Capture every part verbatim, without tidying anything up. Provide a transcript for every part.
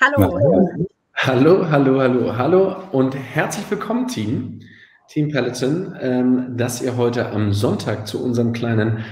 Hallo. Hallo, hallo, hallo, hallo und herzlich willkommen, Team, Team Peloton, ähm, dass ihr heute am Sonntag zu unserem kleinen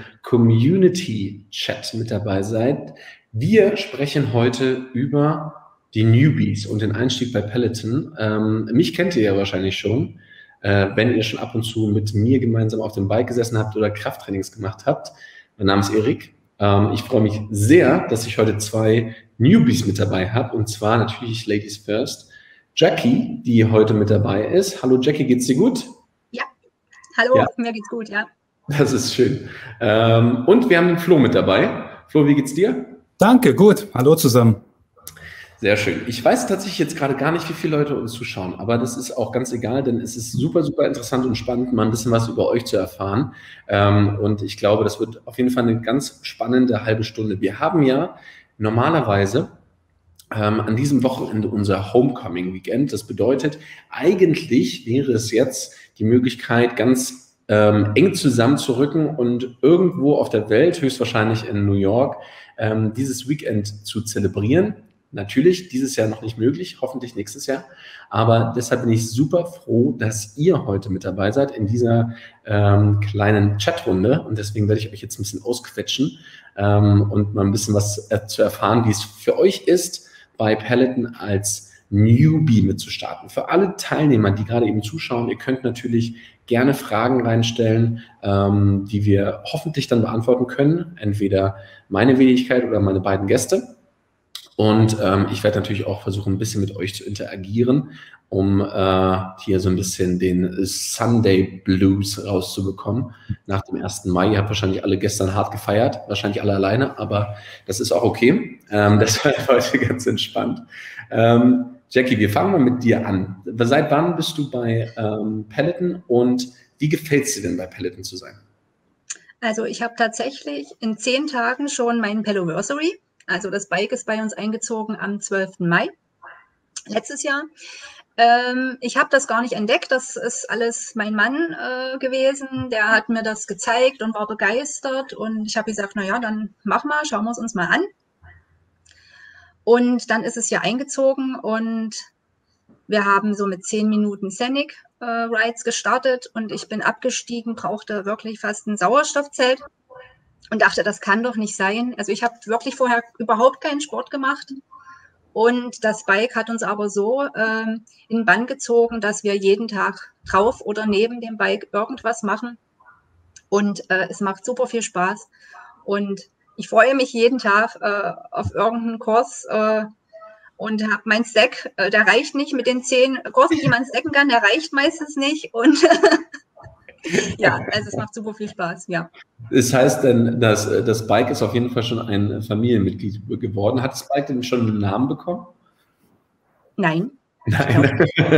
Community-Chat mit dabei seid. Wir sprechen heute über die Newbies und den Einstieg bei Peloton. Ähm, mich kennt ihr ja wahrscheinlich schon, äh, wenn ihr schon ab und zu mit mir gemeinsam auf dem Bike gesessen habt oder Krafttrainings gemacht habt. Mein Name ist Erik. Ähm, ich freue mich sehr, dass ich heute zwei Newbies mit dabei habe, und zwar natürlich Ladies First. Jackie, die heute mit dabei ist. Hallo Jackie, geht's dir gut? Ja, hallo, Ja. Mir geht's gut, ja. Das ist schön. Ähm, und wir haben den Flo mit dabei. Flo, wie geht's dir? Danke, gut. Hallo zusammen. Sehr schön. Ich weiß tatsächlich jetzt gerade gar nicht, wie viele Leute uns zuschauen, aber das ist auch ganz egal, denn es ist super, super interessant und spannend, mal ein bisschen was über euch zu erfahren. Ähm, und ich glaube, das wird auf jeden Fall eine ganz spannende halbe Stunde. Wir haben ja normalerweise ähm, an diesem Wochenende unser Homecoming-Weekend. Das bedeutet, eigentlich wäre es jetzt die Möglichkeit, ganz ähm, eng zusammenzurücken und irgendwo auf der Welt, höchstwahrscheinlich in New York, ähm, dieses Weekend zu zelebrieren. Natürlich, dieses Jahr noch nicht möglich, hoffentlich nächstes Jahr. Aber deshalb bin ich super froh, dass ihr heute mit dabei seid in dieser ähm, kleinen Chatrunde. Und deswegen werde ich euch jetzt ein bisschen ausquetschen ähm, und mal ein bisschen was äh, zu erfahren, wie es für euch ist, bei Peloton als Newbie mitzustarten. Für alle Teilnehmer, die gerade eben zuschauen, ihr könnt natürlich gerne Fragen reinstellen, ähm, die wir hoffentlich dann beantworten können. Entweder meine Wenigkeit oder meine beiden Gäste. Und ähm, ich werde natürlich auch versuchen, ein bisschen mit euch zu interagieren, um äh, hier so ein bisschen den Sunday Blues rauszubekommen nach dem ersten Mai. Ihr habt wahrscheinlich alle gestern hart gefeiert, wahrscheinlich alle alleine, aber das ist auch okay. Ähm, das war heute ganz entspannt. Ähm, Jackie, wir fangen mal mit dir an. Seit wann bist du bei ähm, Peloton und wie gefällt es dir denn, bei Peloton zu sein? Also ich habe tatsächlich in zehn Tagen schon meinen Peloversary. Also das Bike ist bei uns eingezogen am zwölften Mai letztes Jahr. Ähm, ich habe das gar nicht entdeckt, das ist alles mein Mann äh, gewesen, der hat mir das gezeigt und war begeistert und ich habe gesagt, naja, dann mach mal, schauen wir es uns mal an. Und dann ist es ja eingezogen und wir haben so mit zehn Minuten Scenic äh, Rides gestartet und ich bin abgestiegen, brauchte wirklich fast ein Sauerstoffzelt. Und dachte, das kann doch nicht sein. Also ich habe wirklich vorher überhaupt keinen Sport gemacht. Und das Bike hat uns aber so ähm, in den Bann gezogen, dass wir jeden Tag drauf oder neben dem Bike irgendwas machen. Und äh, es macht super viel Spaß. Und ich freue mich jeden Tag äh, auf irgendeinen Kurs äh, und habe mein Stack, äh, der reicht nicht mit den zehn Kursen, die man stacken kann, der reicht meistens nicht. Und ja, also es macht super viel Spaß, ja. Das heißt denn, dass das Bike ist auf jeden Fall schon ein Familienmitglied geworden. Hat das Bike denn schon einen Namen bekommen? Nein. Nein.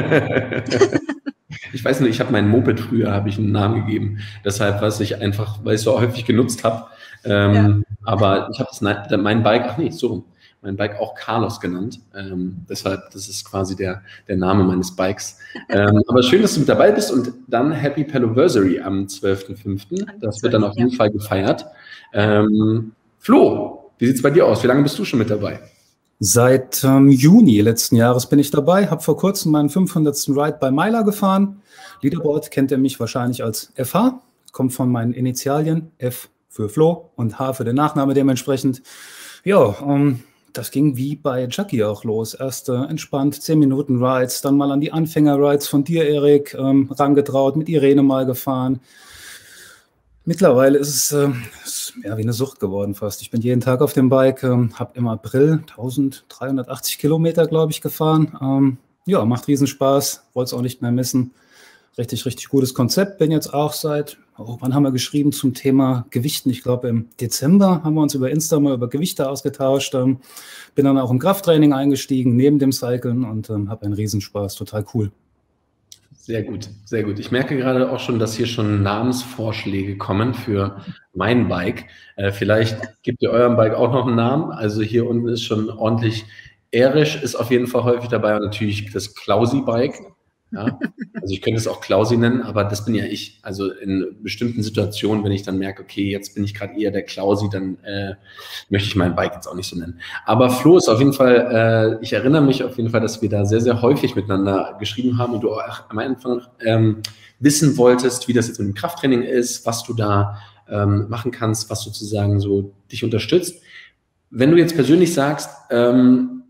Ich weiß nicht, ich habe meinen Moped früher, habe ich einen Namen gegeben. Deshalb, was ich einfach, weil ich es so häufig genutzt habe. Ähm, ja. Aber ich habe das, mein Bike, ach nee, so rum. Mein Bike auch Carlos genannt. Ähm, deshalb, das ist quasi der, der Name meines Bikes. Ähm, aber schön, dass du mit dabei bist und dann Happy Peloversary am zwölften fünften Das wird dann auf jeden ja. Fall gefeiert. Ähm, Flo, wie sieht es bei dir aus? Wie lange bist du schon mit dabei? Seit ähm, Juni letzten Jahres bin ich dabei, habe vor kurzem meinen fünfhundertsten Ride bei Myla gefahren. Leaderboard kennt ihr mich wahrscheinlich als F H, kommt von meinen Initialien, F für Flo und H für den Nachname dementsprechend. Ja, ähm, das ging wie bei Jackie auch los. Erst äh, entspannt, zehn Minuten Rides, dann mal an die Anfänger-Rides von dir, Erik, ähm, rangetraut, mit Irene mal gefahren. Mittlerweile ist es äh, ist mehr wie eine Sucht geworden fast. Ich bin jeden Tag auf dem Bike, ähm, habe im April dreizehnhundertachtzig Kilometer, glaube ich, gefahren. Ähm, ja, macht riesen Spaß, wollte es auch nicht mehr missen. Richtig, richtig gutes Konzept. Bin jetzt auch seit, oh, wann haben wir geschrieben zum Thema Gewichten? Ich glaube, im Dezember haben wir uns über Insta mal über Gewichte ausgetauscht. Ähm, bin dann auch im Krafttraining eingestiegen, neben dem Cyclen und ähm, habe einen Riesenspaß. Total cool. Sehr gut, sehr gut. Ich merke gerade auch schon, dass hier schon Namensvorschläge kommen für mein Bike. Äh, vielleicht gebt ihr eurem Bike auch noch einen Namen. Also hier unten ist schon ordentlich Erisch, ist auf jeden Fall häufig dabei und natürlich das Klausi-Bike. Ja? Also ich könnte es auch Klausi nennen, aber das bin ja ich. Also in bestimmten Situationen, wenn ich dann merke, okay, jetzt bin ich gerade eher der Klausi, dann äh, möchte ich mein Bike jetzt auch nicht so nennen. Aber Flo ist auf jeden Fall, äh, ich erinnere mich auf jeden Fall, dass wir da sehr, sehr häufig miteinander geschrieben haben und du auch am Anfang ähm, wissen wolltest, wie das jetzt mit dem Krafttraining ist, was du da ähm, machen kannst, was sozusagen so dich unterstützt. Wenn du jetzt persönlich sagst, ähm,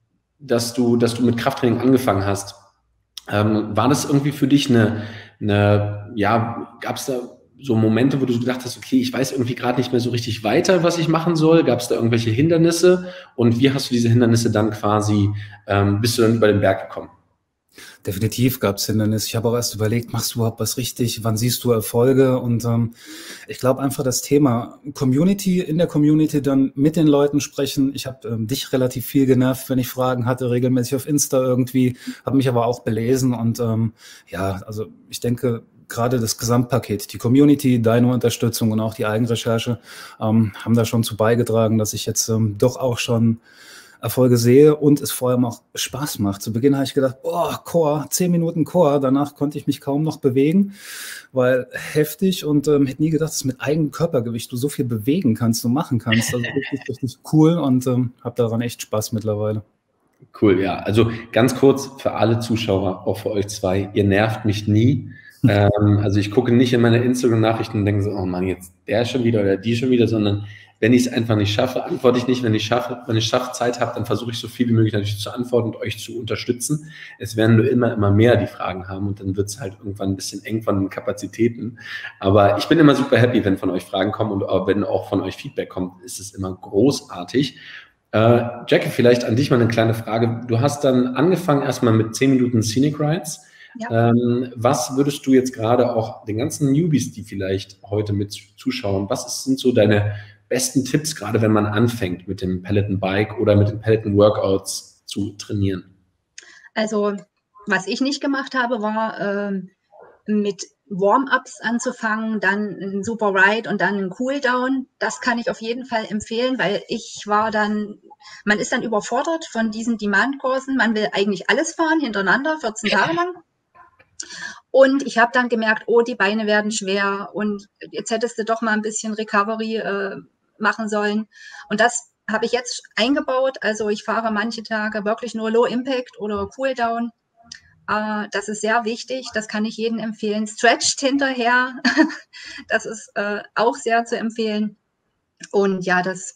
dass du, dass du mit Krafttraining angefangen hast, ähm, war das irgendwie für dich eine, eine ja, gab es da so Momente, wo du gedacht hast, okay, ich weiß irgendwie gerade nicht mehr so richtig weiter, was ich machen soll? Gab es da irgendwelche Hindernisse? Und wie hast du diese Hindernisse dann quasi, ähm, bist du dann über den Berg gekommen? Definitiv gab es Hindernisse. Ich habe auch erst überlegt, machst du überhaupt was richtig? Wann siehst du Erfolge? Und ähm, ich glaube einfach das Thema Community, in der Community dann mit den Leuten sprechen. Ich habe ähm, dich relativ viel genervt, wenn ich Fragen hatte, regelmäßig auf Insta irgendwie, habe mich aber auch belesen. Und ähm, ja, also ich denke, gerade das Gesamtpaket, die Community, deine Unterstützung und auch die Eigenrecherche ähm, haben da schon zu beigetragen, dass ich jetzt ähm, doch auch schon Erfolge sehe und es vor allem auch Spaß macht. Zu Beginn habe ich gedacht, oh, Core, zehn Minuten Core, danach konnte ich mich kaum noch bewegen, weil heftig und ähm, hätte nie gedacht, dass mit eigenem Körpergewicht du so viel bewegen kannst und machen kannst. Also richtig, richtig cool und ähm, habe daran echt Spaß mittlerweile. Cool, ja. Also ganz kurz für alle Zuschauer, auch für euch zwei, ihr nervt mich nie. ähm, also ich gucke nicht in meine Instagram-Nachrichten und denke so, oh Mann, jetzt der schon wieder oder die schon wieder, sondern wenn ich es einfach nicht schaffe, antworte ich nicht. Wenn ich schaffe, wenn ich schaffe, Zeit habe, dann versuche ich so viel wie möglich natürlich zu antworten und euch zu unterstützen. Es werden nur immer, immer mehr die Fragen haben und dann wird es halt irgendwann ein bisschen eng von den Kapazitäten. Aber ich bin immer super happy, wenn von euch Fragen kommen und wenn auch von euch Feedback kommt, ist es immer großartig. Äh, Jackie, vielleicht an dich mal eine kleine Frage. Du hast dann angefangen erstmal mit zehn Minuten Scenic Rides. Ja. Ähm, was würdest du jetzt gerade auch den ganzen Newbies, die vielleicht heute mit zuschauen, was ist, sind so deine besten Tipps, gerade wenn man anfängt mit dem Peloton Bike oder mit den Peloton Workouts zu trainieren? Also, was ich nicht gemacht habe, war ähm, mit Warm-ups anzufangen, dann ein super Ride und dann ein Cooldown. Das kann ich auf jeden Fall empfehlen, weil ich war dann, man ist dann überfordert von diesen Demand-Kursen. Man will eigentlich alles fahren hintereinander, vierzehn Tage lang. Und ich habe dann gemerkt, oh, die Beine werden schwer und jetzt hättest du doch mal ein bisschen Recovery äh, machen sollen. Und das habe ich jetzt eingebaut. Also ich fahre manche Tage wirklich nur Low Impact oder Cooldown. Äh, das ist sehr wichtig. Das kann ich jedem empfehlen. Stretched hinterher. Das ist äh, auch sehr zu empfehlen. Und ja, das,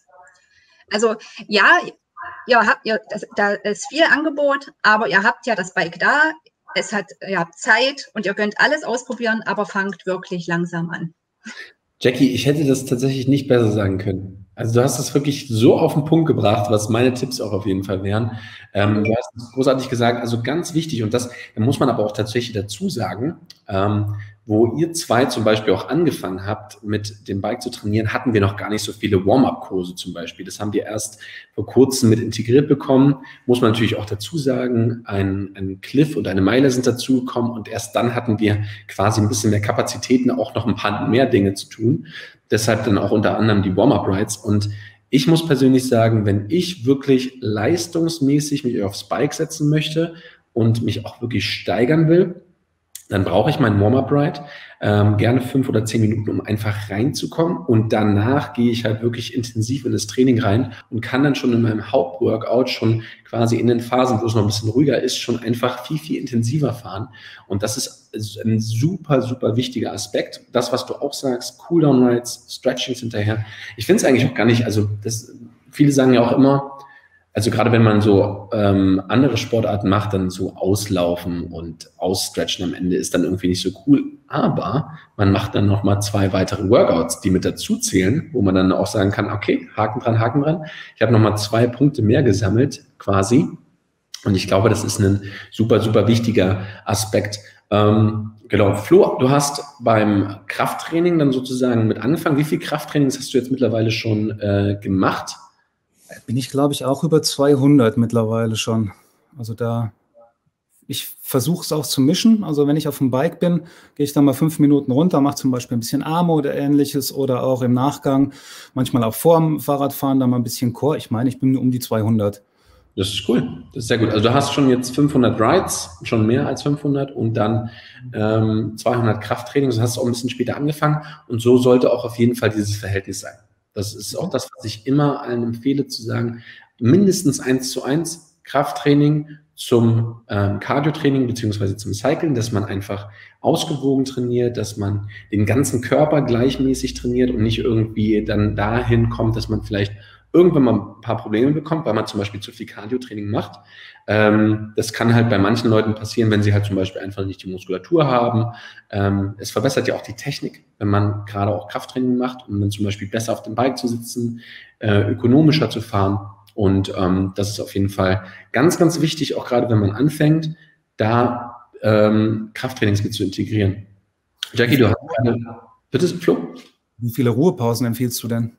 also ja, ihr habt, ihr, das, da ist viel Angebot, aber ihr habt ja das Bike da. Es hat, ihr habt Zeit und ihr könnt alles ausprobieren, aber fangt wirklich langsam an. Jackie, ich hätte das tatsächlich nicht besser sagen können. Also du hast das wirklich so auf den Punkt gebracht, was meine Tipps auch auf jeden Fall wären. Ähm, du hast es großartig gesagt, also ganz wichtig und das, da muss man aber auch tatsächlich dazu sagen, ähm, wo ihr zwei zum Beispiel auch angefangen habt, mit dem Bike zu trainieren, hatten wir noch gar nicht so viele Warm-up-Kurse zum Beispiel. Das haben wir erst vor kurzem mit integriert bekommen. Muss man natürlich auch dazu sagen, ein, ein Cliff und eine Meile sind dazu gekommen und erst dann hatten wir quasi ein bisschen mehr Kapazitäten, auch noch ein paar mehr Dinge zu tun. Deshalb dann auch unter anderem die Warm-up-Rides. Und ich muss persönlich sagen, wenn ich wirklich leistungsmäßig mich aufs Bike setzen möchte und mich auch wirklich steigern will, dann brauche ich meinen Warm-up-Ride, ähm, gerne fünf oder zehn Minuten, um einfach reinzukommen. Und danach gehe ich halt wirklich intensiv in das Training rein und kann dann schon in meinem Hauptworkout schon quasi in den Phasen, wo es noch ein bisschen ruhiger ist, schon einfach viel, viel intensiver fahren. Und das ist ein super, super wichtiger Aspekt. Das, was du auch sagst, Cooldown-Rides, Stretchings hinterher. Ich finde es eigentlich auch gar nicht, also das, viele sagen ja auch immer, also gerade wenn man so ähm, andere Sportarten macht, dann so auslaufen und ausstretchen am Ende ist dann irgendwie nicht so cool. Aber man macht dann nochmal zwei weitere Workouts, die mit dazu zählen, wo man dann auch sagen kann, okay, Haken dran, Haken dran. Ich habe nochmal zwei Punkte mehr gesammelt quasi. Und ich glaube, das ist ein super, super wichtiger Aspekt. Ähm, genau, Flo, du hast beim Krafttraining dann sozusagen mit angefangen. Wie viel Krafttrainings hast du jetzt mittlerweile schon äh, gemacht? Bin ich, glaube ich, auch über zweihundert mittlerweile schon. Also da, ich versuche es auch zu mischen. Also wenn ich auf dem Bike bin, gehe ich dann mal fünf Minuten runter, mache zum Beispiel ein bisschen Arme oder Ähnliches oder auch im Nachgang, manchmal auch vor dem Fahrradfahren, dann mal ein bisschen Core. Ich meine, ich bin um die zweihundert. Das ist cool. Das ist sehr gut. Also du hast schon jetzt fünfhundert Rides, schon mehr als fünfhundert und dann ähm, zweihundert Krafttrainings. Du hast auch ein bisschen später angefangen und so sollte auch auf jeden Fall dieses Verhältnis sein. Das ist auch das, was ich immer allen empfehle, zu sagen, mindestens eins zu eins Krafttraining zum ähm, Cardio-Training beziehungsweise zum Cycling, dass man einfach ausgewogen trainiert, dass man den ganzen Körper gleichmäßig trainiert und nicht irgendwie dann dahin kommt, dass man vielleicht irgendwann mal ein paar Probleme bekommt, weil man zum Beispiel zu viel Cardio-Training macht. Ähm, das kann halt bei manchen Leuten passieren, wenn sie halt zum Beispiel einfach nicht die Muskulatur haben. Ähm, es verbessert ja auch die Technik, wenn man gerade auch Krafttraining macht, um dann zum Beispiel besser auf dem Bike zu sitzen, äh, ökonomischer zu fahren. Und ähm, das ist auf jeden Fall ganz, ganz wichtig, auch gerade wenn man anfängt, da ähm, Krafttrainings mit zu integrieren. Jackie, du hast eine... Bitte, Flo? Wie viele Ruhepausen empfiehlst du denn?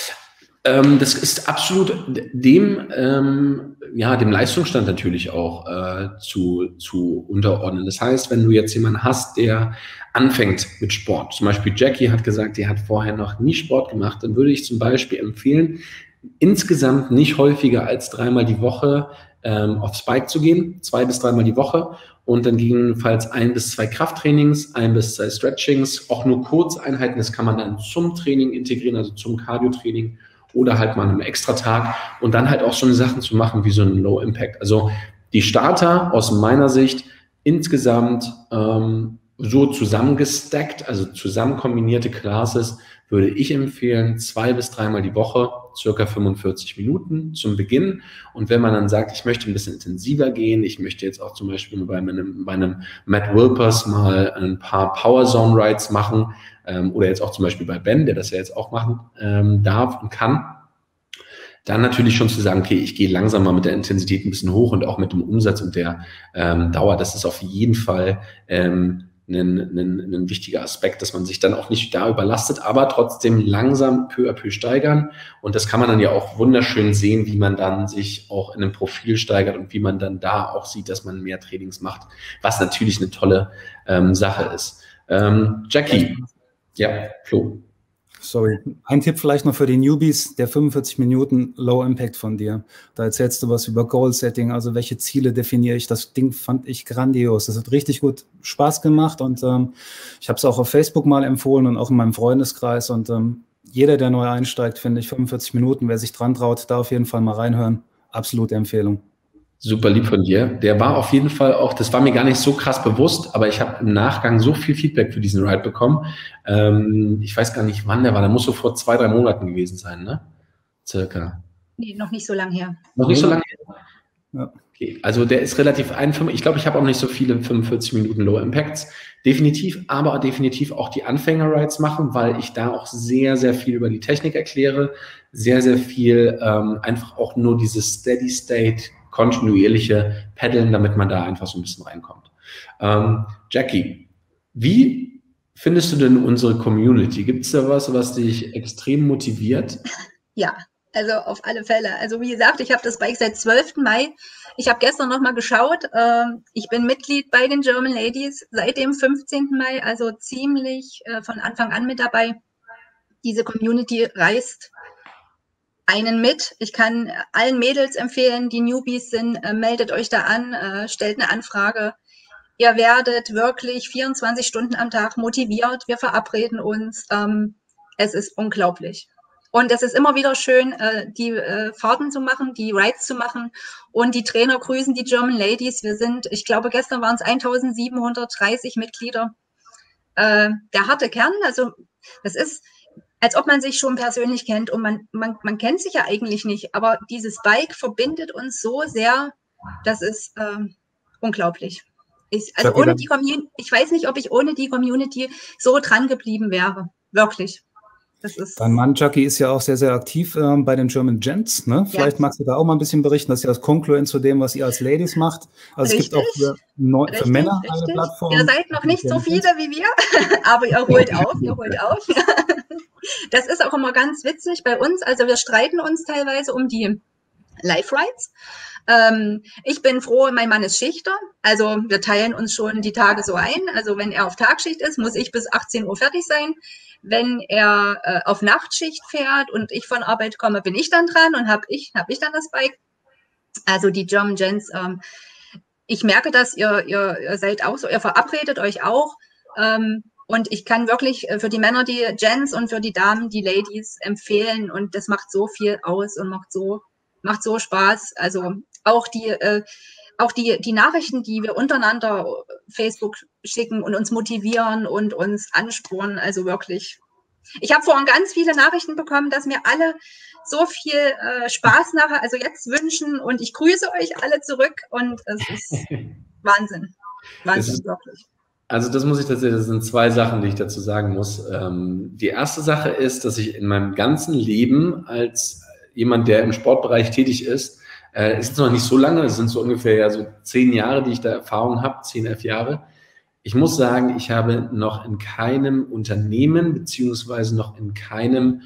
Ähm, das ist absolut dem, ähm, ja, dem Leistungsstand natürlich auch äh, zu, zu unterordnen. Das heißt, wenn du jetzt jemanden hast, der anfängt mit Sport, zum Beispiel Jackie hat gesagt, die hat vorher noch nie Sport gemacht, dann würde ich zum Beispiel empfehlen, insgesamt nicht häufiger als dreimal die Woche ähm, aufs Bike zu gehen, zwei bis dreimal die Woche und dann gegebenenfalls ein bis zwei Krafttrainings, ein bis zwei Stretchings, auch nur Kurzeinheiten, das kann man dann zum Training integrieren, also zum Cardio-Training oder halt mal an einem Extra-Tag und dann halt auch so eine Sachen zu machen wie so ein Low Impact. Also die Starter aus meiner Sicht insgesamt ähm, so zusammengestackt, also zusammen kombinierte Classes, würde ich empfehlen, zwei bis dreimal die Woche, circa fünfundvierzig Minuten zum Beginn. Und wenn man dann sagt, ich möchte ein bisschen intensiver gehen, ich möchte jetzt auch zum Beispiel bei einem, bei einem Matt Wilpers mal ein paar Power Zone Rides machen, ähm, oder jetzt auch zum Beispiel bei Ben, der das ja jetzt auch machen ähm, darf und kann, dann natürlich schon zu sagen, okay, ich gehe langsam mal mit der Intensität ein bisschen hoch und auch mit dem Umsatz und der ähm, Dauer. Das ist auf jeden Fall ähm, Ein, ein, ein wichtiger Aspekt, dass man sich dann auch nicht da überlastet, aber trotzdem langsam peu à peu steigern. Und das kann man dann ja auch wunderschön sehen, wie man dann sich auch in einem Profil steigert und wie man dann da auch sieht, dass man mehr Trainings macht, was natürlich eine tolle ähm, Sache ist. Ähm, Jackie, ja, Flo. Sorry, ein Tipp vielleicht noch für die Newbies, der fünfundvierzig Minuten Low Impact von dir. Da erzählst du was über Goal Setting, also welche Ziele definiere ich. Das Ding fand ich grandios. Das hat richtig gut Spaß gemacht und ähm, ich habe es auch auf Facebook mal empfohlen und auch in meinem Freundeskreis und ähm, jeder, der neu einsteigt, finde ich fünfundvierzig Minuten, wer sich dran traut, da auf jeden Fall mal reinhören. Absolute Empfehlung. Super lieb von dir. Der war auf jeden Fall auch, das war mir gar nicht so krass bewusst, aber ich habe im Nachgang so viel Feedback für diesen Ride bekommen. Ähm, ich weiß gar nicht, wann der war. Der muss so vor zwei, drei Monaten gewesen sein, ne? Circa. Nee, noch nicht so lange her. Noch nicht so lange her? Ja. Okay, also der ist relativ einfach. Ich glaube, ich habe auch nicht so viele fünfundvierzig Minuten Low Impacts. Definitiv, aber definitiv auch die Anfänger-Rides machen, weil ich da auch sehr, sehr viel über die Technik erkläre. Sehr, sehr viel ähm, einfach auch nur dieses Steady State, kontinuierliche Paddeln, damit man da einfach so ein bisschen reinkommt. Ähm, Jackie, wie findest du denn unsere Community? Gibt es da was, was dich extrem motiviert? Ja, also auf alle Fälle. Also wie gesagt, ich habe das Bike seit zwölften Mai. Ich habe gestern noch mal geschaut. Äh, ich bin Mitglied bei den German Ladies seit dem fünfzehnten Mai, also ziemlich äh, von Anfang an mit dabei. Diese Community reißt einen mit. Ich kann allen Mädels empfehlen, die Newbies sind, äh, meldet euch da an, äh, stellt eine Anfrage. Ihr werdet wirklich vierundzwanzig Stunden am Tag motiviert. Wir verabreden uns. Ähm, es ist unglaublich. Und es ist immer wieder schön, äh, die äh, Fahrten zu machen, die Rides zu machen. Und die Trainer grüßen die German Ladies. Wir sind, ich glaube, gestern waren es eintausendsiebenhundertdreißig Mitglieder. Äh, der harte Kern, also das ist, als ob man sich schon persönlich kennt und man, man, man kennt sich ja eigentlich nicht, aber dieses Bike verbindet uns so sehr, das ist äh, unglaublich. Ich, also ohne die Community, ich weiß nicht, ob ich ohne die Community so dran geblieben wäre. Wirklich. Das ist Dein Mann Jackie ist ja auch sehr, sehr aktiv ähm, bei den German Gents. Ne? Vielleicht ja. magst du da auch mal ein bisschen berichten. Das ist ja das Konkurrent zu dem, was ihr als Ladies macht. Also richtig. Es gibt auch für, Neu richtig, für Männer richtig. eine Plattform. Ihr seid noch nicht so viele wie wir, aber ihr holt auf, ihr holt auf. Das ist auch immer ganz witzig bei uns. Also wir streiten uns teilweise um die Live-Rides. Ähm, ich bin froh, mein Mann ist Schichter. Also wir teilen uns schon die Tage so ein. Also wenn er auf Tagschicht ist, muss ich bis achtzehn Uhr fertig sein. Wenn er äh, auf Nachtschicht fährt und ich von Arbeit komme, bin ich dann dran und habe ich, hab ich dann das Bike. Also die German Gents, ähm, ich merke das, ihr, ihr, ihr seid auch so, ihr verabredet euch auch. Ähm, und ich kann wirklich für die Männer die Gents und für die Damen die Ladies empfehlen. Und das macht so viel aus und macht so, macht so Spaß. Also auch die, äh, auch die, die Nachrichten, die wir untereinander Facebook schicken und uns motivieren und uns anspornen. Also wirklich. Ich habe vorhin ganz viele Nachrichten bekommen, dass mir alle so viel äh, Spaß nachher, also jetzt wünschen, und ich grüße euch alle zurück und es ist Wahnsinn. Wahnsinn, ist, wirklich. Also das muss ich tatsächlich, das sind zwei Sachen, die ich dazu sagen muss. Ähm, die erste Sache ist, dass ich in meinem ganzen Leben als jemand, der im Sportbereich tätig ist, äh, es ist noch nicht so lange, es sind so ungefähr ja so zehn Jahre, die ich da Erfahrung habe, zehn, elf Jahre. Ich muss sagen, ich habe noch in keinem Unternehmen beziehungsweise noch in keinem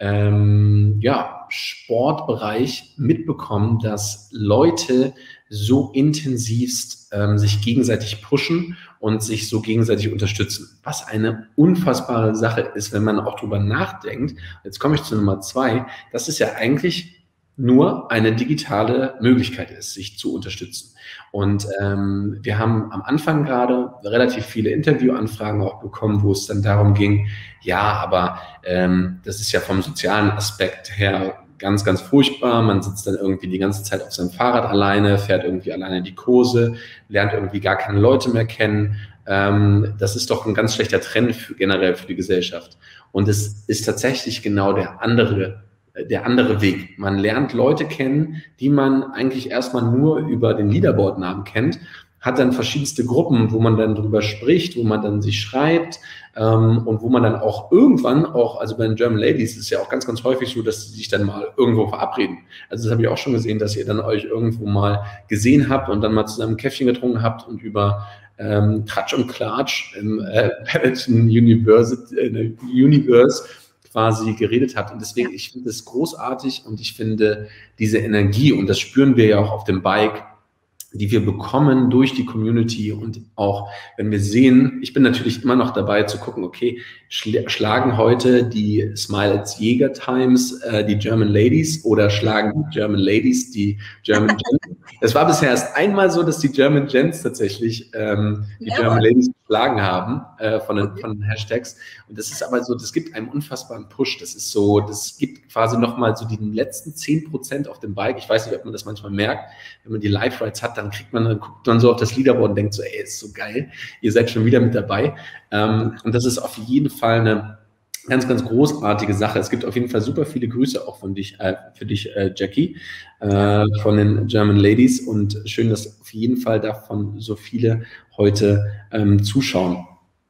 ähm, ja, Sportbereich mitbekommen, dass Leute so intensivst ähm, sich gegenseitig pushen und sich so gegenseitig unterstützen. Was eine unfassbare Sache ist, wenn man auch drüber nachdenkt. Jetzt komme ich zu Nummer zwei. Das ist ja eigentlich nur eine digitale Möglichkeit ist, sich zu unterstützen. Und ähm, wir haben am Anfang gerade relativ viele Interviewanfragen auch bekommen, wo es dann darum ging, ja, aber ähm, das ist ja vom sozialen Aspekt her ganz, ganz furchtbar. Man sitzt dann irgendwie die ganze Zeit auf seinem Fahrrad alleine, fährt irgendwie alleine die Kurse, lernt irgendwie gar keine Leute mehr kennen. Ähm, das ist doch ein ganz schlechter Trend für, generell für die Gesellschaft. Und es ist tatsächlich genau der andere der andere Weg. Man lernt Leute kennen, die man eigentlich erstmal nur über den Leaderboard-Namen kennt, hat dann verschiedenste Gruppen, wo man dann drüber spricht, wo man dann sich schreibt ähm, und wo man dann auch irgendwann auch, also bei den German Ladies ist es ja auch ganz, ganz häufig so, dass sie sich dann mal irgendwo verabreden. Also das habe ich auch schon gesehen, dass ihr dann euch irgendwo mal gesehen habt und dann mal zusammen ein Käffchen getrunken habt und über ähm, Tratsch und Klatsch im äh, Peloton Universe, äh, Universe quasi geredet habt. Und deswegen, ich finde es großartig und ich finde diese Energie, und das spüren wir ja auch auf dem Bike, die wir bekommen durch die Community, und auch wenn wir sehen, ich bin natürlich immer noch dabei zu gucken, okay, schlagen heute die Smile als Jäger Times äh, die German Ladies oder schlagen die German Ladies die German Gents? Es war bisher erst einmal so, dass die German Gents tatsächlich ähm, die ja, German Ladies geschlagen haben äh, von, den, von den Hashtags. Und das ist aber so, das gibt einen unfassbaren Push. Das ist so, das gibt quasi nochmal so die letzten zehn Prozent auf dem Bike. Ich weiß nicht, ob man das manchmal merkt, wenn man die Live-Rides hat, dann kriegt man, dann guckt man so auf das Leaderboard und denkt so, ey, ist so geil, ihr seid schon wieder mit dabei. Ähm, und das ist auf jeden Fall eine ganz, ganz großartige Sache. Es gibt auf jeden Fall super viele Grüße auch von dich, äh, für dich, äh, Jackie, äh, von den German Ladies, und schön, dass auf jeden Fall davon so viele heute ähm, zuschauen.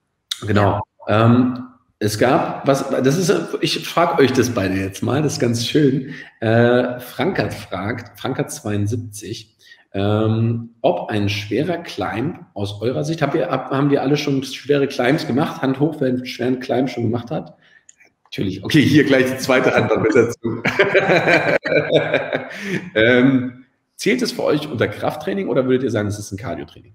Genau. Ja. Ähm, es gab, was, das ist, ich frage euch das beide jetzt mal, das ist ganz schön. Äh, Frankert fragt, Frankert zweiundsiebzig, ähm, ob ein schwerer Climb aus eurer Sicht, habt ihr, hab, haben wir alle schon schwere Climbs gemacht? Hand hoch, wer einen schweren Climb schon gemacht hat? Natürlich. Okay, hier gleich die zweite Hand noch mit dazu. ähm, zählt es für euch unter Krafttraining oder würdet ihr sagen, es ist ein Cardio-Training?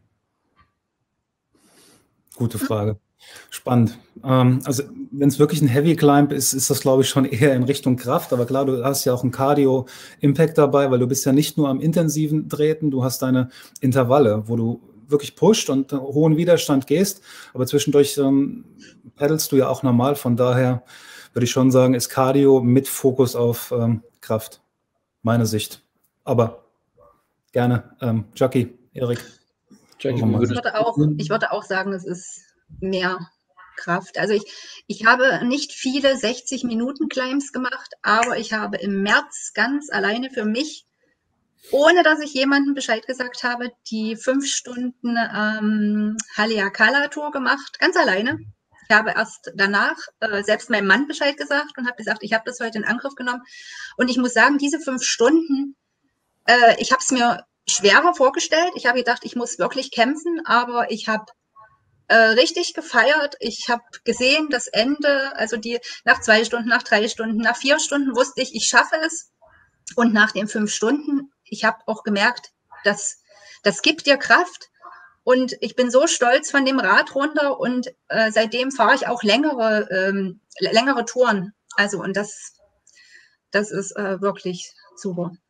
Gute Frage. Spannend. Ähm, also wenn es wirklich ein Heavy Climb ist, ist das, glaube ich, schon eher in Richtung Kraft. Aber klar, du hast ja auch einen Cardio-Impact dabei, weil du bist ja nicht nur am intensiven Treten, du hast deine Intervalle, wo du wirklich pusht und hohen Widerstand gehst. Aber zwischendurch ähm, pedalst du ja auch normal. Von daher würde ich schon sagen, ist Cardio mit Fokus auf ähm, Kraft. Meine Sicht. Aber gerne. Ähm, Jackie, Erik. Ich würde, auch, ich würde auch sagen, es ist mehr Kraft. Also ich, ich habe nicht viele sechzig Minuten Climbs gemacht, aber ich habe im März ganz alleine für mich, ohne dass ich jemandem Bescheid gesagt habe, die fünf Stunden ähm, Haleakala-Tour gemacht, ganz alleine. Ich habe erst danach äh, selbst meinem Mann Bescheid gesagt und habe gesagt, ich habe das heute in Angriff genommen. Und ich muss sagen, diese fünf Stunden, äh, ich habe es mir schwerer vorgestellt. Ich habe gedacht, ich muss wirklich kämpfen, aber ich habe äh, richtig gefeiert. Ich habe gesehen, das Ende, also die nach zwei Stunden, nach drei Stunden, nach vier Stunden wusste ich, ich schaffe es. Und nach den fünf Stunden, ich habe auch gemerkt, dass das gibt dir Kraft. Und ich bin so stolz von dem Rad runter und äh, seitdem fahre ich auch längere, ähm, längere Touren. Also und das, das ist äh, wirklich super.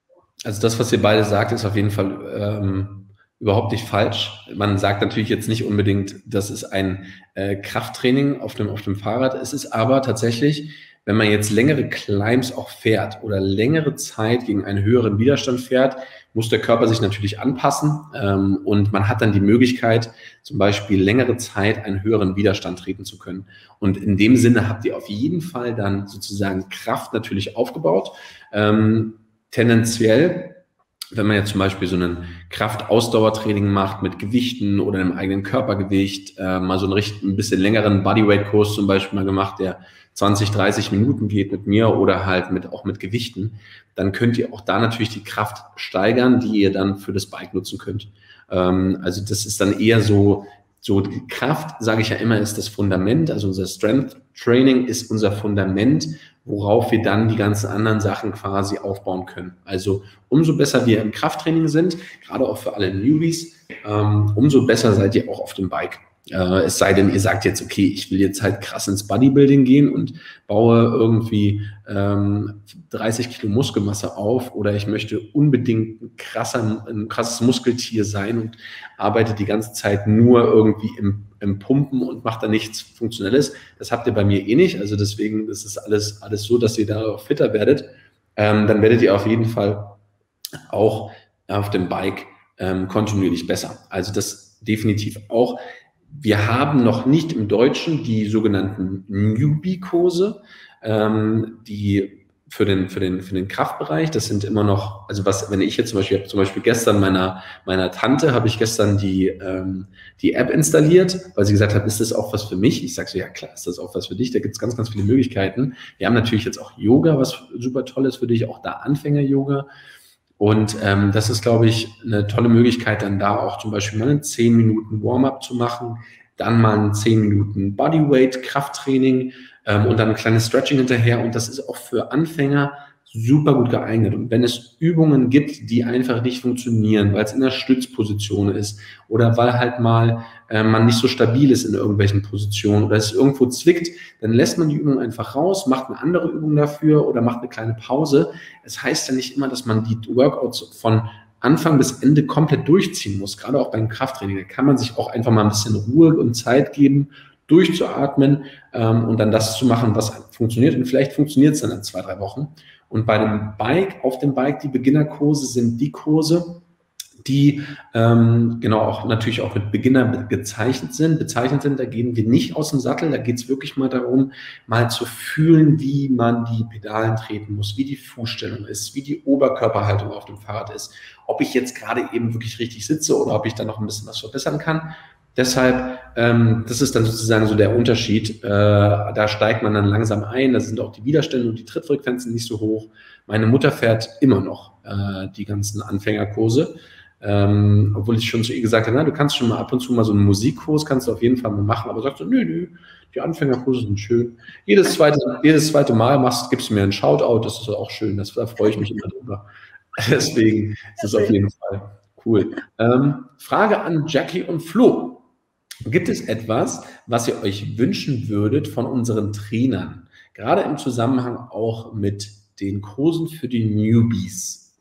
Also das, was ihr beide sagt, ist auf jeden Fall ähm, überhaupt nicht falsch. Man sagt natürlich jetzt nicht unbedingt, das ist ein äh, Krafttraining auf dem, auf dem Fahrrad. Es ist aber tatsächlich, wenn man jetzt längere Climbs auch fährt oder längere Zeit gegen einen höheren Widerstand fährt, muss der Körper sich natürlich anpassen ähm, und man hat dann die Möglichkeit, zum Beispiel längere Zeit einen höheren Widerstand treten zu können. Und in dem Sinne habt ihr auf jeden Fall dann sozusagen Kraft natürlich aufgebaut. Ähm, tendenziell, wenn man jetzt zum Beispiel so einen Kraft-Ausdauertraining macht mit Gewichten oder einem eigenen Körpergewicht, äh, mal so einen richtig, ein bisschen längeren Bodyweight-Kurs zum Beispiel mal gemacht, der zwanzig, dreißig Minuten geht mit mir oder halt mit, auch mit Gewichten, dann könnt ihr auch da natürlich die Kraft steigern, die ihr dann für das Bike nutzen könnt. Ähm, also das ist dann eher so, so die Kraft, sage ich ja immer, ist das Fundament, also unser Strength Training ist unser Fundament, worauf wir dann die ganzen anderen Sachen quasi aufbauen können. Also umso besser wir im Krafttraining sind, gerade auch für alle Newbies, ähm, umso besser seid ihr auch auf dem Bike. Äh, es sei denn, ihr sagt jetzt, okay, ich will jetzt halt krass ins Bodybuilding gehen und baue irgendwie ähm, dreißig Kilo Muskelmasse auf oder ich möchte unbedingt ein, krasser, ein krasses Muskeltier sein und arbeite die ganze Zeit nur irgendwie im, im Pumpen und macht da nichts Funktionelles. Das habt ihr bei mir eh nicht, also deswegen ist es alles, alles so, dass ihr da auch fitter werdet. Ähm, dann werdet ihr auf jeden Fall auch auf dem Bike ähm, kontinuierlich besser. Also das definitiv auch. Wir haben noch nicht im Deutschen die sogenannten Newbie-Kurse, ähm, die für den, für den, für den Kraftbereich, das sind immer noch, also was, wenn ich jetzt zum Beispiel, ich habe zum Beispiel gestern meiner, meiner Tante, habe ich gestern die, ähm, die App installiert, weil sie gesagt hat, ist das auch was für mich? Ich sage so, ja klar, ist das auch was für dich, da gibt es ganz, ganz viele Möglichkeiten. Wir haben natürlich jetzt auch Yoga, was super toll ist für dich, auch da Anfänger-Yoga. Und ähm, das ist, glaube ich, eine tolle Möglichkeit, dann da auch zum Beispiel mal einen zehn Minuten Warm-up zu machen, dann mal einen zehn Minuten Bodyweight-Krafttraining ähm, und dann ein kleines Stretching hinterher. Und das ist auch für Anfänger super gut geeignet. Und wenn es Übungen gibt, die einfach nicht funktionieren, weil es in der Stützposition ist oder weil halt mal äh, man nicht so stabil ist in irgendwelchen Positionen oder es irgendwo zwickt, dann lässt man die Übung einfach raus, macht eine andere Übung dafür oder macht eine kleine Pause. Es heißt ja nicht immer, dass man die Workouts von Anfang bis Ende komplett durchziehen muss, gerade auch beim Krafttraining. Da kann man sich auch einfach mal ein bisschen Ruhe und Zeit geben, durchzuatmen ähm, und dann das zu machen, was funktioniert. Und vielleicht funktioniert es dann in zwei, drei Wochen. Und bei dem Bike, auf dem Bike, die Beginnerkurse sind die Kurse, die ähm, genau auch natürlich auch mit Beginner gezeichnet sind, bezeichnet sind. Da gehen wir nicht aus dem Sattel, da geht es wirklich mal darum, mal zu fühlen, wie man die Pedalen treten muss, wie die Fußstellung ist, wie die Oberkörperhaltung auf dem Fahrrad ist, ob ich jetzt gerade eben wirklich richtig sitze oder ob ich da noch ein bisschen was verbessern kann. Deshalb, ähm, das ist dann sozusagen so der Unterschied. Äh, da steigt man dann langsam ein, da sind auch die Widerstände und die Trittfrequenzen nicht so hoch. Meine Mutter fährt immer noch äh, die ganzen Anfängerkurse, ähm, obwohl ich schon zu ihr gesagt habe, na, du kannst schon mal ab und zu mal so einen Musikkurs, kannst du auf jeden Fall mal machen, aber sagt so, nö, nö, die Anfängerkurse sind schön. Jedes zweite, jedes zweite Mal machst, gibst du mir einen Shoutout, das ist auch schön, das, da freue ich mich immer drüber. Deswegen ist es auf jeden Fall cool. Ähm, Frage an Jackie und Flo. Gibt es etwas, was ihr euch wünschen würdet von unseren Trainern? Gerade im Zusammenhang auch mit den Kursen für die Newbies.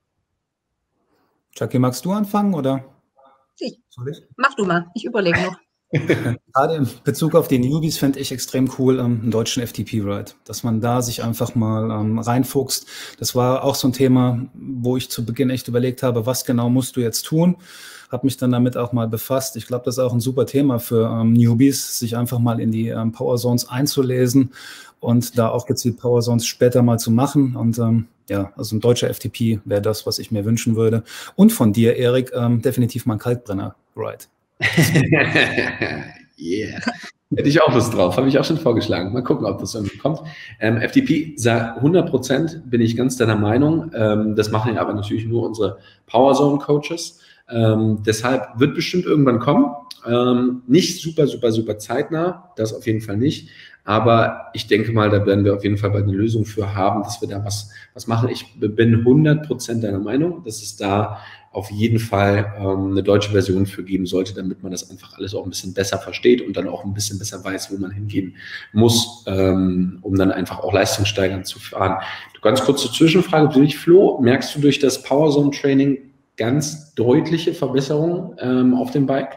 Jackie, magst du anfangen oder? Ich. Mach du mal, ich überlege noch. Gerade in Bezug auf die Newbies fände ich extrem cool ähm, einen deutschen F T P-Ride, dass man da sich einfach mal ähm, reinfuchst. Das war auch so ein Thema, wo ich zu Beginn echt überlegt habe, was genau musst du jetzt tun? Habe mich dann damit auch mal befasst. Ich glaube, das ist auch ein super Thema für ähm, Newbies, sich einfach mal in die ähm, Power Zones einzulesen und da auch gezielt Power Zones später mal zu machen. Und ähm, ja, also ein deutscher F T P wäre das, was ich mir wünschen würde. Und von dir, Erik, ähm, definitiv mal ein Kaltbrenner-Ride. Yeah. Hätte ich auch Lust drauf, habe ich auch schon vorgeschlagen. Mal gucken, ob das irgendwie kommt. Ähm, F T P, hundert Prozent bin ich ganz deiner Meinung. Ähm, das machen ja aber natürlich nur unsere Powerzone-Coaches. Ähm, deshalb wird bestimmt irgendwann kommen. Ähm, nicht super, super, super zeitnah, das auf jeden Fall nicht. Aber ich denke mal, da werden wir auf jeden Fall bald eine Lösung für haben, dass wir da was, was machen. Ich bin hundert Prozent deiner Meinung, dass es da auf jeden Fall ähm, eine deutsche Version für geben sollte, damit man das einfach alles auch ein bisschen besser versteht und dann auch ein bisschen besser weiß, wo man hingehen muss, ähm, um dann einfach auch leistungssteigernd zu fahren. Ganz kurze Zwischenfrage für dich, Flo. Merkst du durch das Powerzone-Training ganz deutliche Verbesserungen ähm, auf dem Bike?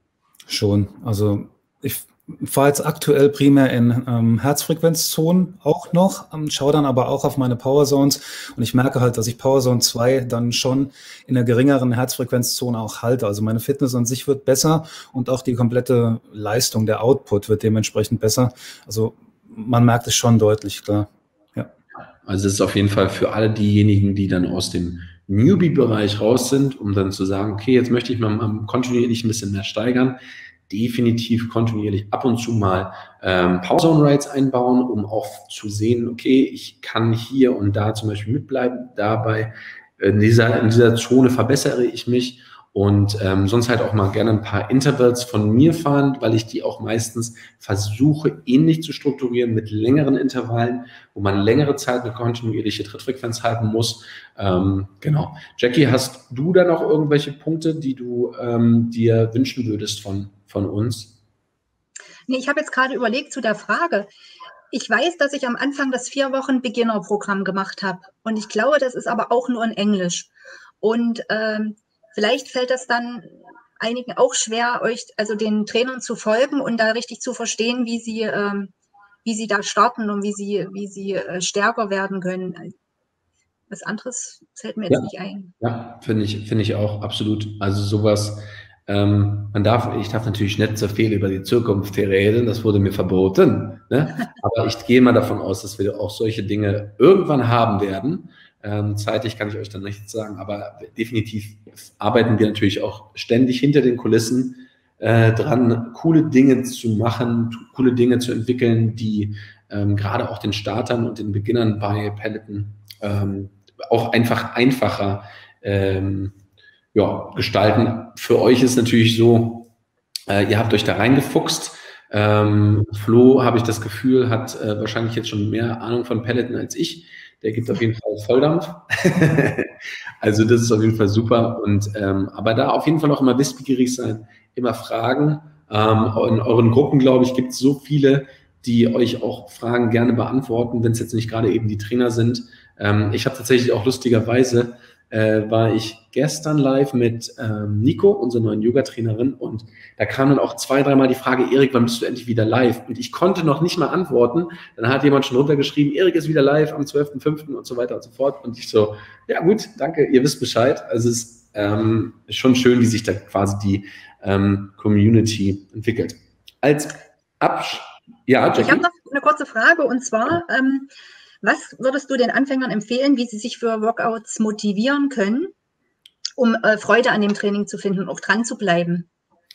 Schon. Also ich fahre jetzt aktuell primär in ähm, Herzfrequenzzonen auch noch, ähm, schaue dann aber auch auf meine Powerzones und ich merke halt, dass ich Powerzone zwei dann schon in einer geringeren Herzfrequenzzone auch halte. Also meine Fitness an sich wird besser und auch die komplette Leistung, der Output wird dementsprechend besser. Also man merkt es schon deutlich, klar. Ja. Also es ist auf jeden Fall für alle diejenigen, die dann aus dem Newbie-Bereich raus sind, um dann zu sagen, okay, jetzt möchte ich mal, mal kontinuierlich ein bisschen mehr steigern, definitiv kontinuierlich ab und zu mal ähm, Powerzone-Rides einbauen, um auch zu sehen, okay, ich kann hier und da zum Beispiel mitbleiben, dabei in dieser, in dieser Zone verbessere ich mich und ähm, sonst halt auch mal gerne ein paar Intervals von mir fahren, weil ich die auch meistens versuche, ähnlich zu strukturieren mit längeren Intervallen, wo man längere Zeit eine kontinuierliche Trittfrequenz halten muss. Ähm, genau. Jackie, hast du da noch irgendwelche Punkte, die du ähm, dir wünschen würdest von von uns? Nee, ich habe jetzt gerade überlegt zu der Frage. Ich weiß, dass ich am Anfang das vier Wochen Beginner-Programm gemacht habe. Und ich glaube, das ist aber auch nur in Englisch. Und ähm, vielleicht fällt das dann einigen auch schwer, euch, also den Trainern zu folgen und da richtig zu verstehen, wie sie, ähm, wie sie da starten und wie sie, wie sie äh, stärker werden können. Was anderes fällt mir jetzt ja, nicht ein. Ja, finde ich, finde ich auch absolut. Also sowas. Ähm, man darf, ich darf natürlich nicht so viel über die Zukunft hier reden, das wurde mir verboten. Ne? Aber ich gehe mal davon aus, dass wir auch solche Dinge irgendwann haben werden. Ähm, zeitlich kann ich euch dann nichts sagen, aber definitiv arbeiten wir natürlich auch ständig hinter den Kulissen äh, dran, coole Dinge zu machen, coole Dinge zu entwickeln, die ähm, gerade auch den Startern und den Beginnern bei Peloton ähm, auch einfach einfacher ähm, ja, gestalten. Für euch ist natürlich so, äh, ihr habt euch da reingefuchst. Ähm, Flo, habe ich das Gefühl, hat äh, wahrscheinlich jetzt schon mehr Ahnung von Peloton als ich. Der gibt auf jeden Fall Volldampf. Also das ist auf jeden Fall super. Und ähm, aber da auf jeden Fall auch immer wissbegierig sein, immer fragen. Ähm, in euren Gruppen, glaube ich, gibt es so viele, die euch auch Fragen gerne beantworten, wenn es jetzt nicht gerade eben die Trainer sind. Ähm, ich habe tatsächlich auch lustigerweise Äh, war ich gestern live mit ähm, Nico, unserer neuen Yoga-Trainerin, und da kam dann auch zwei, dreimal die Frage, Erik, wann bist du endlich wieder live? Und ich konnte noch nicht mal antworten. Dann hat jemand schon runtergeschrieben, Erik ist wieder live am zwölften fünften und so weiter und so fort. Und ich so, ja gut, danke, ihr wisst Bescheid. Also es ist ähm, schon schön, wie sich da quasi die ähm, Community entwickelt. Als Absch... Ja, Jackie? Ich habe noch eine kurze Frage, und zwar... Ähm, Was würdest du den Anfängern empfehlen, wie sie sich für Workouts motivieren können, um äh, Freude an dem Training zu finden und auch dran zu bleiben?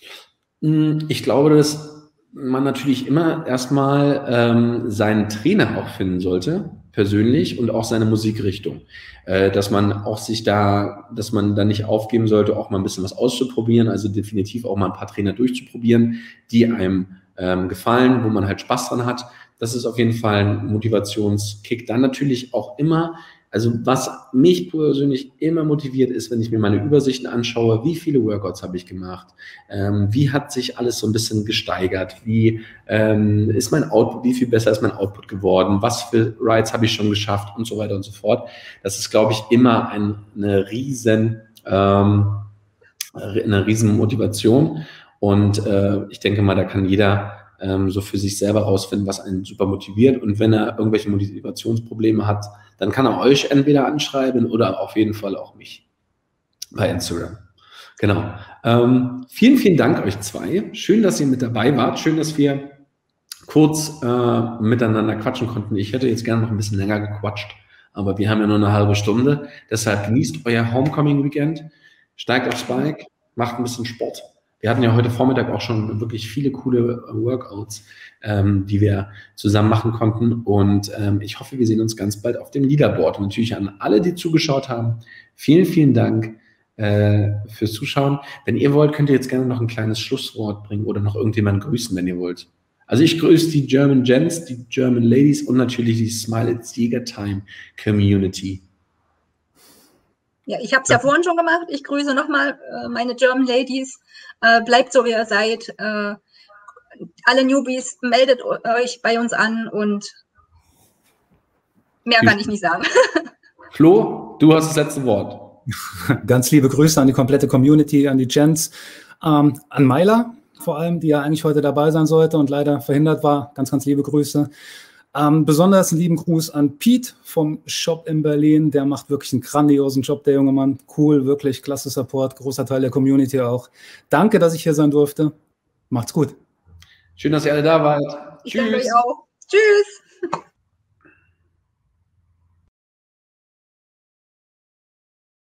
Ich glaube, dass man natürlich immer erstmal ähm, seinen Trainer auch finden sollte, persönlich, und auch seine Musikrichtung. Äh, dass man auch sich da, dass man da nicht aufgeben sollte, auch mal ein bisschen was auszuprobieren, also definitiv auch mal ein paar Trainer durchzuprobieren, die einem ähm, gefallen, wo man halt Spaß dran hat. Das ist auf jeden Fall ein Motivationskick. Dann natürlich auch immer, also was mich persönlich immer motiviert ist, wenn ich mir meine Übersichten anschaue, wie viele Workouts habe ich gemacht, ähm, wie hat sich alles so ein bisschen gesteigert, wie ähm, ist mein Output, wie viel besser ist mein Output geworden, was für Rides habe ich schon geschafft und so weiter und so fort. Das ist, glaube ich, immer ein, eine riesen, ähm, eine riesen Motivation, und äh, ich denke mal, da kann jeder so für sich selber rausfinden, was einen super motiviert. Und wenn er irgendwelche Motivationsprobleme hat, dann kann er euch entweder anschreiben oder auf jeden Fall auch mich bei Instagram. Genau. Ähm, vielen, vielen Dank euch zwei. Schön, dass ihr mit dabei wart. Schön, dass wir kurz äh, miteinander quatschen konnten. Ich hätte jetzt gerne noch ein bisschen länger gequatscht, aber wir haben ja nur eine halbe Stunde. Deshalb genießt euer Homecoming-Weekend, steigt aufs Bike, macht ein bisschen Sport. Wir hatten ja heute Vormittag auch schon wirklich viele coole Workouts, ähm, die wir zusammen machen konnten. Und ähm, ich hoffe, wir sehen uns ganz bald auf dem Leaderboard. Und natürlich an alle, die zugeschaut haben, vielen, vielen Dank äh, fürs Zuschauen. Wenn ihr wollt, könnt ihr jetzt gerne noch ein kleines Schlusswort bringen oder noch irgendjemanden grüßen, wenn ihr wollt. Also ich grüße die German Gents, die German Ladies und natürlich die Smile It's Jäger Time Community. Ja, ich habe es ja. ja vorhin schon gemacht. Ich grüße nochmal äh, meine German Ladies. Äh, bleibt so, wie ihr seid. Äh, alle Newbies, meldet euch bei uns an und mehr kann ich nicht sagen. Flo, du hast das letzte Wort. Ganz liebe Grüße an die komplette Community, an die Gents, ähm, an Myla vor allem, die ja eigentlich heute dabei sein sollte und leider verhindert war. Ganz, ganz liebe Grüße. Ähm, besonders einen lieben Gruß an Pete vom Shop in Berlin. Der macht wirklich einen grandiosen Job, der junge Mann. Cool, wirklich klasse Support, großer Teil der Community auch. Danke, dass ich hier sein durfte. Macht's gut. Schön, dass ihr alle da wart. Ich danke euch auch. Tschüss.